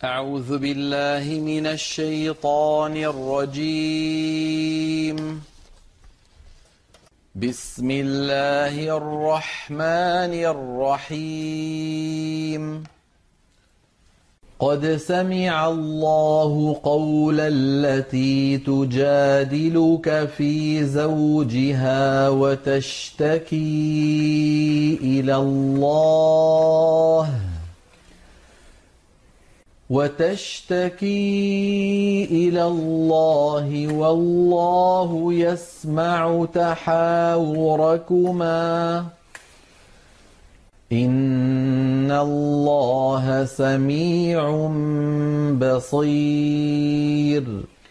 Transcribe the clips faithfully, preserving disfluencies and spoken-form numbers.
أعوذ بالله من الشيطان الرجيم. بسم الله الرحمن الرحيم. قد سمع الله قول التي تجادلك في زوجها وتشتكي إلى الله وتشتكي إلى الله والله يسمع تحاوركما إن الله سميع بصير.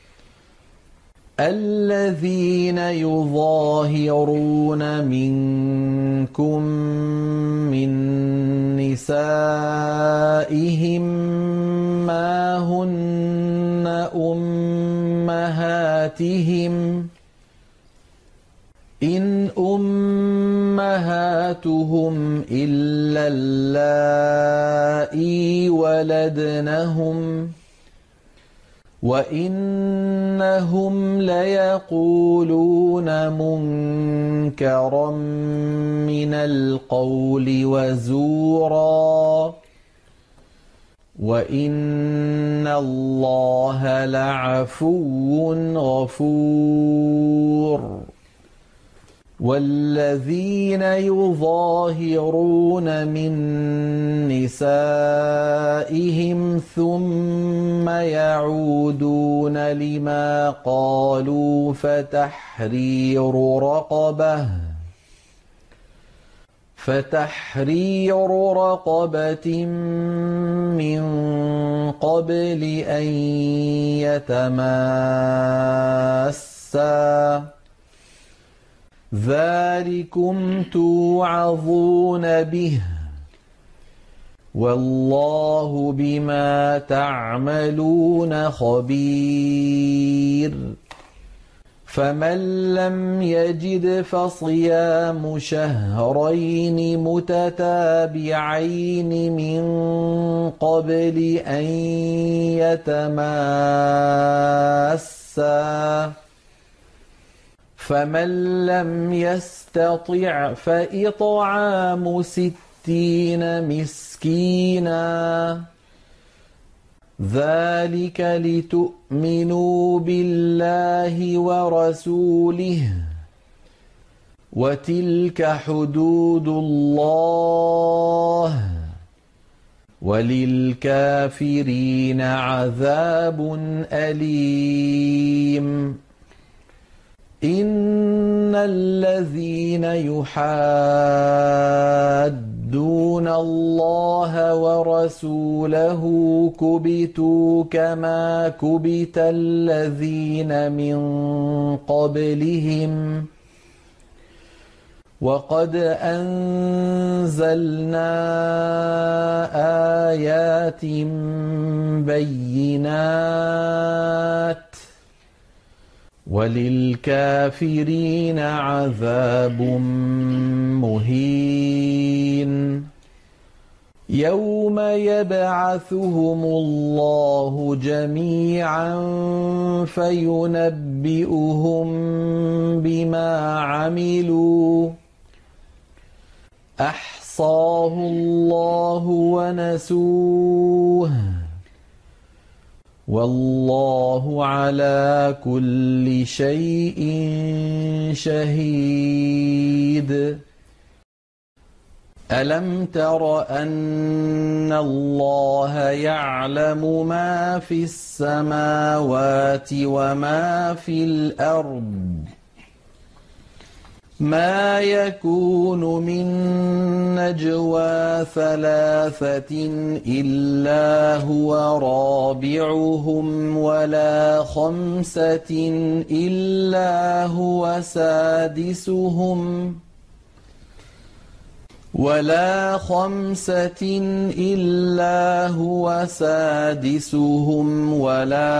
الذين يظاهرون منكم من نسائهم ما هن أمهاتهم إن أمهاتهم إلا اللائي ولدنهم وإنهم ليقولون منكرا من القول وزورا وإن الله لعفو غفور. والذين يظاهرون من نسائهم ثم يعودون لما قالوا فتحرير رقبة فتحرير رقبة من قبل أن يتماسا ذلكم توعظون به والله بما تعملون خبير. فمن لم يجد فصيام شهرين متتابعين من قبل أن يتماسا فمن لم يستطع فإطعام ستين مسكينا ذلك لتؤمنوا بالله ورسوله وتلك حدود الله وللكافرين عذاب أليم. إن الذين يحادون الله ورسوله كبتوا كما كبت الذين من قبلهم وقد أنزلنا آيات بينات وللكافرين عذاب مهين. يوم يبعثهم الله جميعا فينبئهم بما عملوا أحصاه الله ونسوه والله على كل شيء شهيد. ألم تر أن الله يعلم ما في السماوات وما في الأرض ما يكون من نجوى ثلاثة إلا هو رابعهم ولا خمسة إلا هو سادسهم ولا خمسة إلا هو سادسهم ولا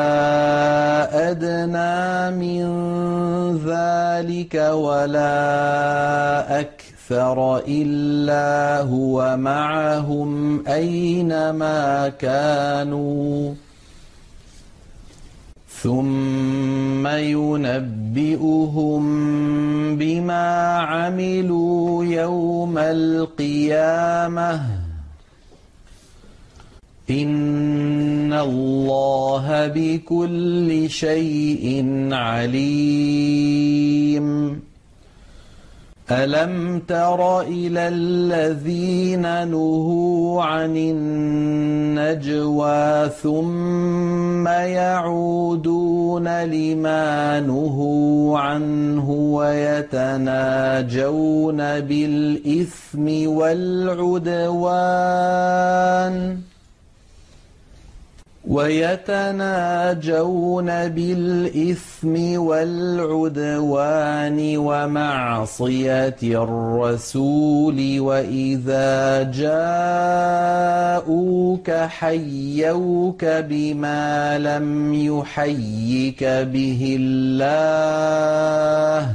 أدنى من ذلك ولا أكثر أكثر إلا هو معهم أينما كانوا ثم ينبئهم بما عملوا يوم القيامة إن الله بكل شيء عليم ألم تر إلى الذين نهوا عن النجوى ثم يعودون لما نهوا عنه ويتناجون بالإثم والعدوان ويتناجون بالإثم والعدوان ومعصية الرسول وإذا جاءوك حيوك بما لم يحيك به الله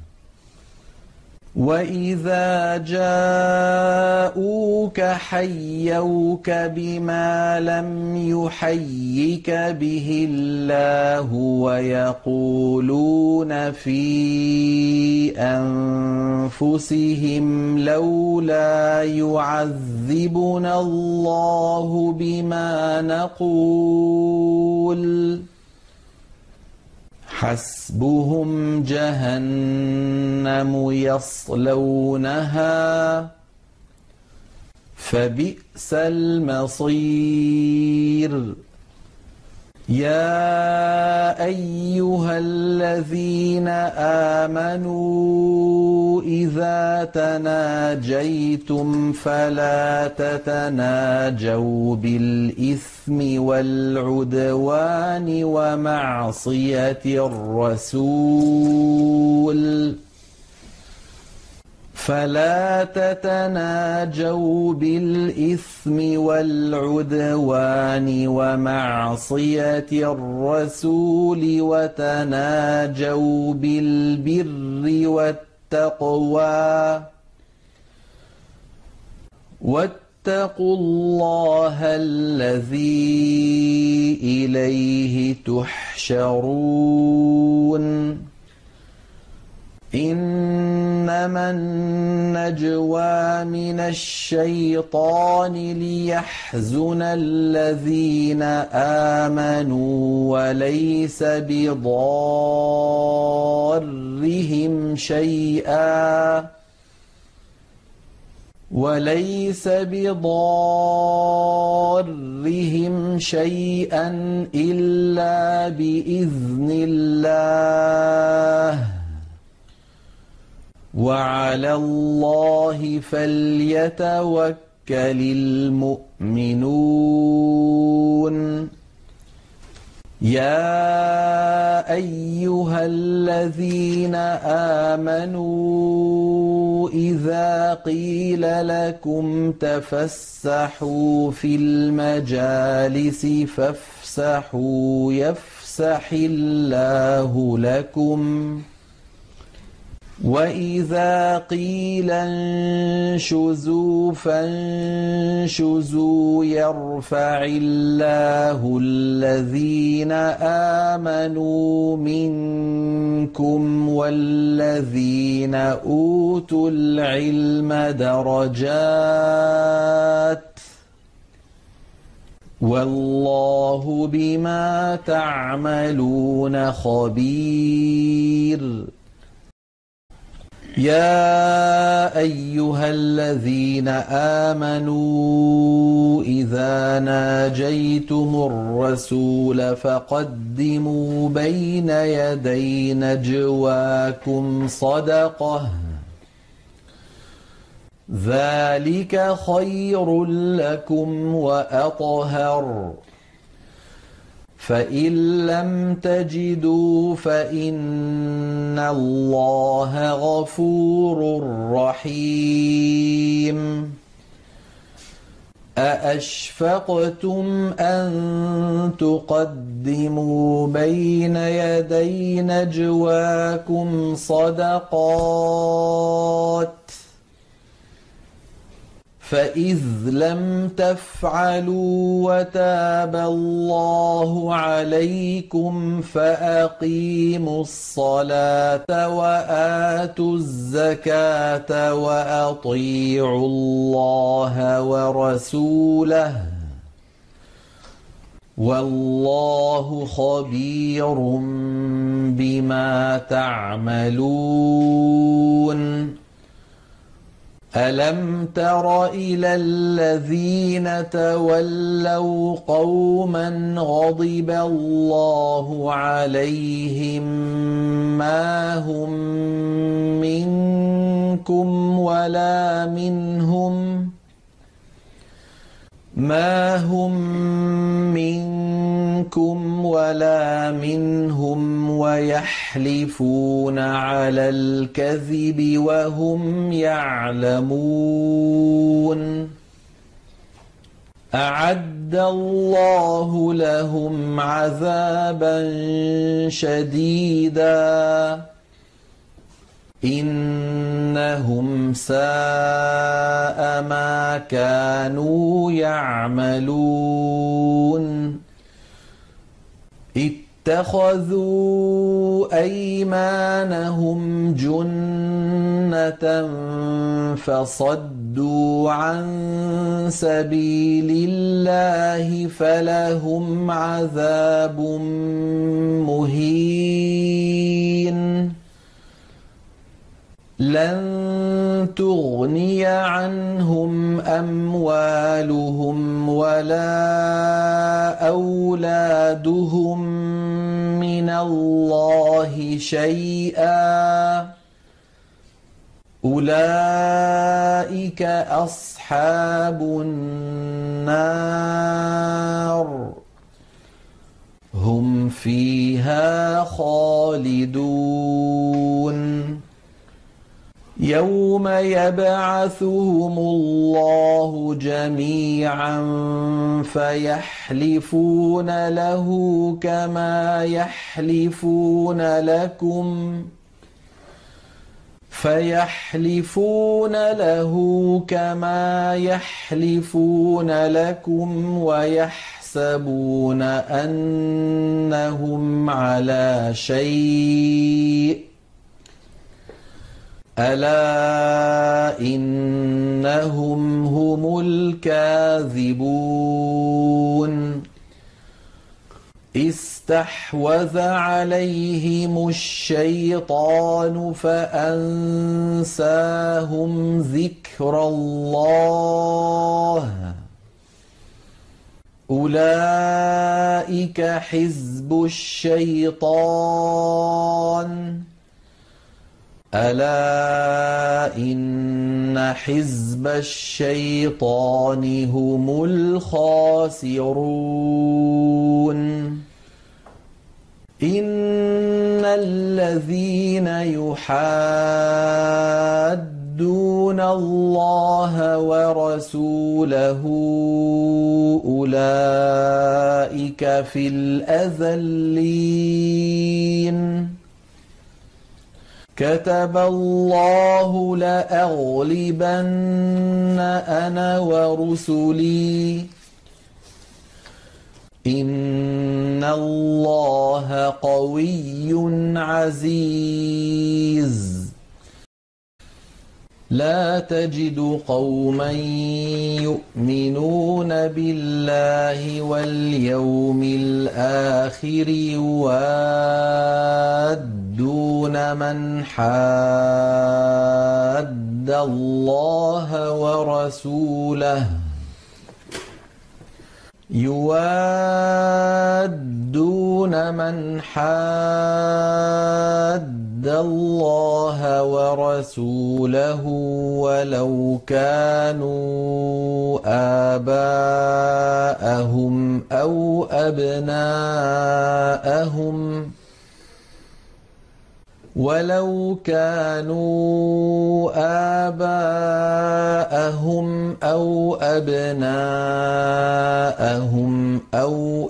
وإذا جاءوك حيوك بما لم يحيك به الله ويقولون في أنفسهم لولا يعذبنا الله بما نقول حسبهم جهنم يصلونها فبئس المصير يا أيها الذين آمنوا إذا تناجيتم فلا تتناجوا بالإثم والعدوان ومعصية الرسول فلا تتناجوا بالإثم والعدوان ومعصية الرسول وتناجوا بالبر والتقوى واتقوا الله الذي إليه تحشرون إنما النجوى من الشيطان ليحزن الذين آمنوا وليس بضارهم شيئا وليس بضارهم شيئا إلا بإذن الله وعلى الله فليتوكل المؤمنون يا أيها الذين آمنوا إذا قيل لكم تفسحوا في المجالس فافسحوا يفسح الله لكم وإذا قيل انشزوا فانشزوا يرفع الله الذين آمنوا منكم والذين أوتوا العلم درجات والله بما تعملون خبير يا أيها الذين آمنوا إذا ناجيتم الرسول فقدموا بين يدي نجواكم صدقة ذلك خير لكم وأطهر فإن لم تجدوا فإن الله غفور رحيم أأشفقتم أن تقدموا بين يدي نجواكم صدقات فإذ لم تفعلوا وتاب الله عليكم فأقيموا الصلاة وآتوا الزكاة وأطيعوا الله ورسوله والله خبير بما تعملون ألم تر إلى الذين تولوا قوما غضب الله عليهم ما هم منكم ولا منهم ما هم منكم ولا منهم ويحلفون على الكذب وهم يعلمون أعد الله لهم عذابا شديدا إنهم ساء ما كانوا يعملون اتخذوا أيمانهم جنة فصدوا عن سبيل الله فلهم عذاب مهين لن تغني عنهم أموالهم ولا أولادهم من الله شيئا أولئك أصحاب النار هم فيها خالدون يوم يبعثهم الله جميعا فيحلفون له كما يحلفون لكم فيحلفون له كما يحلفون لكم ويحسبون أنهم على شيء ألا إنهم هم الكاذبون استحوذ عليهم الشيطان فأنساهم ذكر الله أولئك حزب الشيطان ألا إن حزب الشيطان هم الخاسرون إن الذين يحادون الله ورسوله أولئك في الأذلين كتب الله لأغلبن أنا ورسلي إن الله قوي عزيز لا تجد قوما يؤمنون بالله واليوم الآخر يوادون من حاد الله ورسوله يوادون من حاد الله ورسوله ولو كانوا آباءهم أو أبناءهم ولو كانوا آباءهم أو أبناءهم أو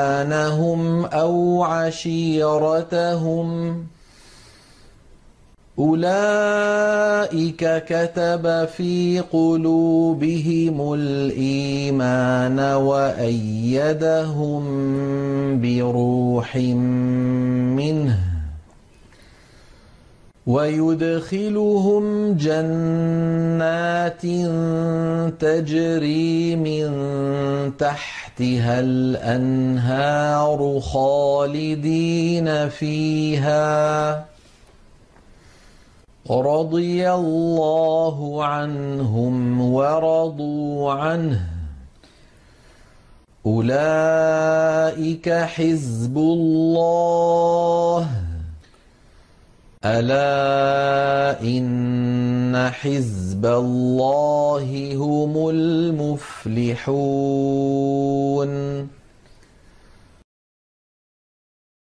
إخوانهم أو عشيرتهم أولئك كتب في قلوبهم الإيمان وأيدهم بروح منه ويدخلهم جنات تجري من تحتها الأنهار خالدين فيها رضي الله عنهم ورضوا عنه أولئك حزب الله ألا إن حزب الله هم المفلحون